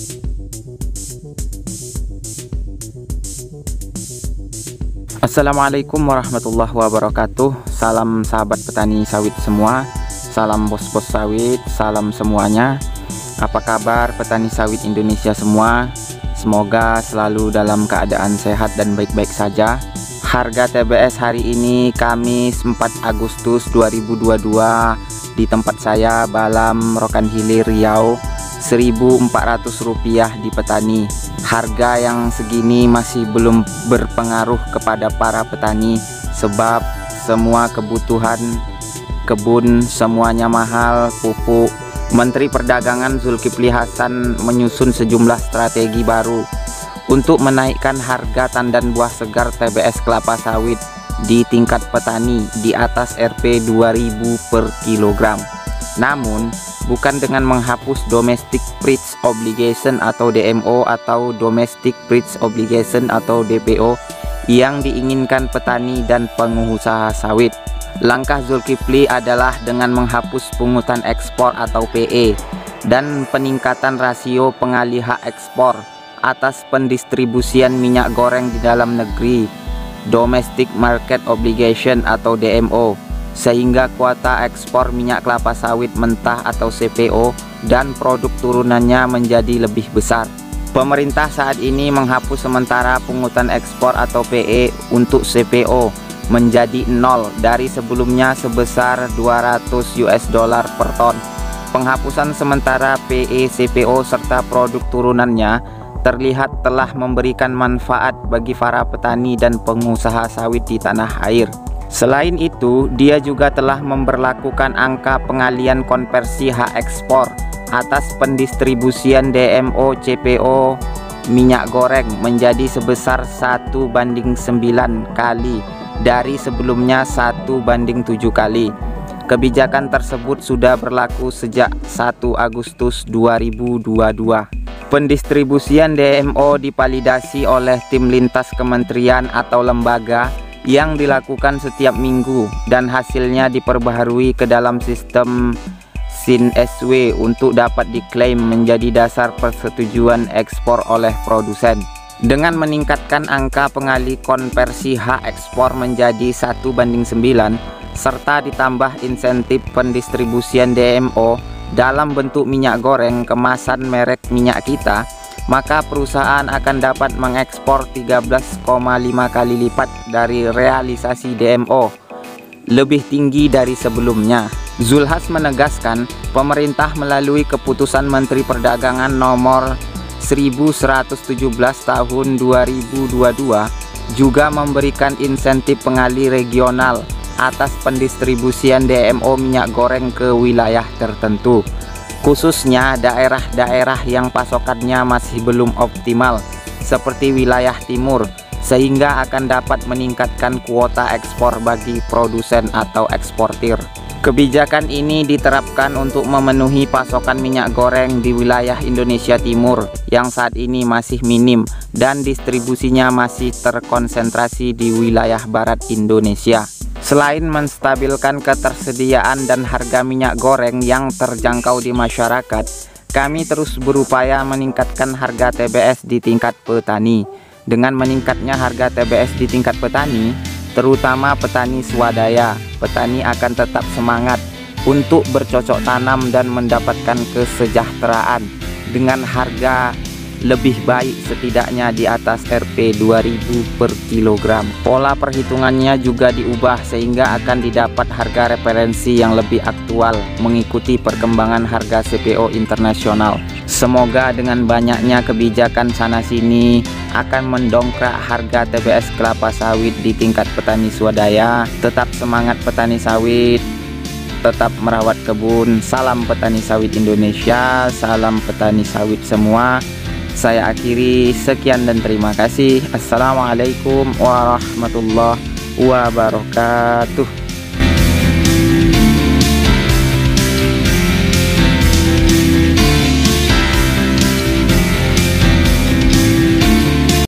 Assalamualaikum warahmatullahi wabarakatuh. Salam sahabat petani sawit semua, salam bos-bos sawit, salam semuanya. Apa kabar petani sawit Indonesia semua? Semoga selalu dalam keadaan sehat dan baik-baik saja. Harga TBS hari ini Kamis 4 Agustus 2022 di tempat saya Balam Rokan Hilir Riau, Rp1.400 di petani. Harga yang segini masih belum berpengaruh kepada para petani, sebab semua kebutuhan kebun semuanya mahal, pupuk. Menteri Perdagangan Zulkifli Hasan menyusun sejumlah strategi baru untuk menaikkan harga tandan buah segar TBS kelapa sawit di tingkat petani di atas Rp 2.000 per kilogram. Namun bukan dengan menghapus Domestic Price Obligation atau DMO atau Domestic Price Obligation atau DPO yang diinginkan petani dan pengusaha sawit. Langkah Zulkifli adalah dengan menghapus pungutan ekspor atau PE dan peningkatan rasio pengalihan ekspor atas pendistribusian minyak goreng di dalam negeri, Domestic Market Obligation atau DMO, sehingga kuota ekspor minyak kelapa sawit mentah atau CPO dan produk turunannya menjadi lebih besar. Pemerintah saat ini menghapus sementara pungutan ekspor atau PE untuk CPO menjadi 0 dari sebelumnya sebesar $200 per ton. Penghapusan sementara PE, CPO serta produk turunannya terlihat telah memberikan manfaat bagi para petani dan pengusaha sawit di tanah air. Selain itu, dia juga telah memberlakukan angka pengalian konversi hak ekspor atas pendistribusian DMO CPO minyak goreng menjadi sebesar 1/9 kali dari sebelumnya 1/7 kali. Kebijakan tersebut sudah berlaku sejak 1 Agustus 2022. Pendistribusian DMO dipalidasi oleh tim lintas kementerian atau lembaga yang dilakukan setiap minggu dan hasilnya diperbaharui ke dalam sistem SIN-SW untuk dapat diklaim menjadi dasar persetujuan ekspor oleh produsen. Dengan meningkatkan angka pengali konversi hak ekspor menjadi 1/9 serta ditambah insentif pendistribusian DMO dalam bentuk minyak goreng kemasan merek minyak kita, maka perusahaan akan dapat mengekspor 13,5 kali lipat dari realisasi DMO, lebih tinggi dari sebelumnya. Zulhas menegaskan, pemerintah melalui keputusan Menteri Perdagangan nomor 1117 tahun 2022 juga memberikan insentif pengali regional atas pendistribusian DMO minyak goreng ke wilayah tertentu, khususnya daerah-daerah yang pasokannya masih belum optimal seperti wilayah timur, sehingga akan dapat meningkatkan kuota ekspor bagi produsen atau eksportir. Kebijakan ini diterapkan untuk memenuhi pasokan minyak goreng di wilayah Indonesia Timur yang saat ini masih minim dan distribusinya masih terkonsentrasi di wilayah barat Indonesia. Selain menstabilkan ketersediaan dan harga minyak goreng yang terjangkau di masyarakat, kami terus berupaya meningkatkan harga TBS di tingkat petani. Dengan meningkatnya harga TBS di tingkat petani, terutama petani swadaya, petani akan tetap semangat untuk bercocok tanam dan mendapatkan kesejahteraan dengan harga lebih baik, setidaknya di atas Rp 2.000 per kilogram. Pola perhitungannya juga diubah sehingga akan didapat harga referensi yang lebih aktual mengikuti perkembangan harga CPO internasional. Semoga dengan banyaknya kebijakan sana-sini akan mendongkrak harga TBS kelapa sawit di tingkat petani swadaya. Tetap semangat petani sawit, tetap merawat kebun. Salam petani sawit Indonesia, salam petani sawit semua. Saya akhiri, sekian dan terima kasih. Assalamualaikum warahmatullahi wabarakatuh.